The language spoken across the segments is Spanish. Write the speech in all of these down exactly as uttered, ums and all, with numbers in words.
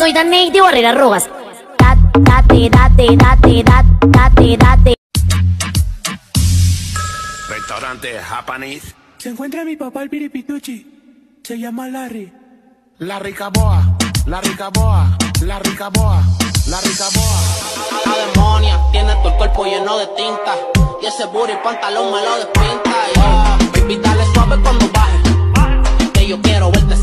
Soy Daneide Barrera Rojas. Date, date, date, date, date, date. Restaurante Japanese. Se encuentra mi papá el piripituchi. Se llama Larry. La rica boa, la rica boa, la rica boa, la rica boa. La demonia tiene todo el cuerpo lleno de tinta. Y ese booty pantalón me lo despinta. Yeah. Baby, dale suave cuando baje, que yo quiero verte.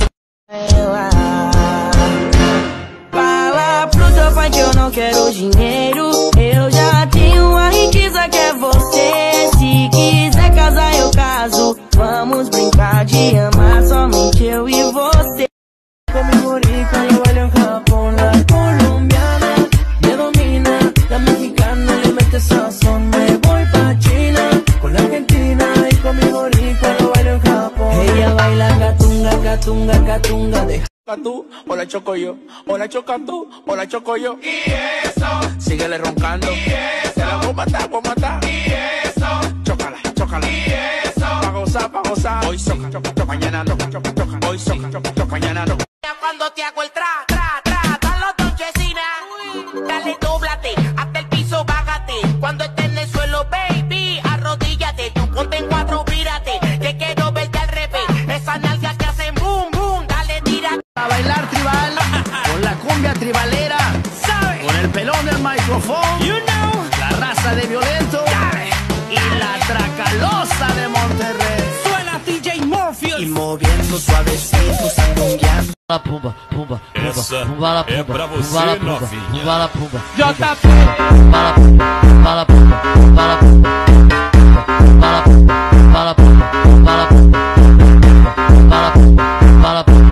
Fala pro teu pai que eu não quero dinheiro. Eu já tenho uma riqueza que é você. Se quiser casar eu caso. Vamos brincar de amar somente eu e você. Con mi boricua yo bailo en Japón. La colombiana me domina. La mexicana le mete sazón. Me voy pa' China con la argentina. Y con mi boricua yo bailo en Japón. Ella baila catunga, catunga, catunga. De Tú, o la choco yo, o la choca tú, o la choco yo. Y eso, síguele roncando. Y eso, te la voy a matar, voy a matar. Y eso, chócala, chócala. Y eso, pa' gozar, pa' gozar. Hoy soca, choca, choca, mañana no, choca, choca. Hoy soca, choca, choca, mañana no. Cuando te hago el tra, tra, tra, dan los donchecinas. Dale, dóblate, hasta el piso, bájate. Cuando estés en el suelo, baby, arrodíllate. Tú ponte en cuatro, vírate. Que quiero verte al revés. Esas nalgas que hacen boom, boom. Dale, tira. A bailar tribal, con la cumbia tribalera, ¿sabe? Con el pelón del micrófono, you know. La raza de Violento, ¿sabe? Y la Tracalosa de Monterrey. Suena D J Morpheus. Y moviendo suavecito, sandungueando. Pumba, pumba, pumba, Essa pumba, la é pumba, pra você, pumba, la pumba, novinha. pumba, la pumba, J P. pumba, la pumba, pumba, la pumba, pumba, la pumba, pumba, la pumba, pumba, la pumba, pumba, la pumba, pumba, la pumba, pumba, la pumba.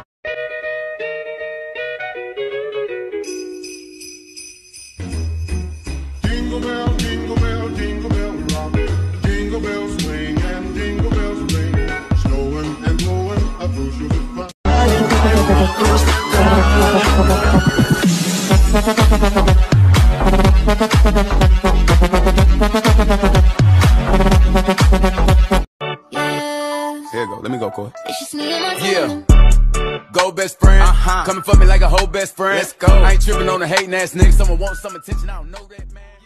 Jingle bell, jingle bell, jingle bell rock. Jingle bells swing and jingle bells ring. Snowing and blowing up through sugar fun. Here you go, let me go, Corey. It's just me and my Yeah. Go best friend, uh-huh. Coming for me like a whole best friend. Let's go. I ain't tripping on the hating ass nigga. Someone wants some attention, I don't know that, man.